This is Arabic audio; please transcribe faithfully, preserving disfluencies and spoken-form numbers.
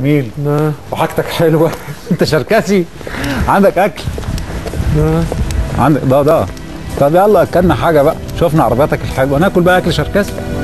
جميل نعم. وحاجتك حلوه. انت شركسي، عندك اكل. نعم. عندك ده ده طب يلا اكلنا حاجه بقى، شوفنا عربياتك الحلوه، ناكل بقى اكل شركسي.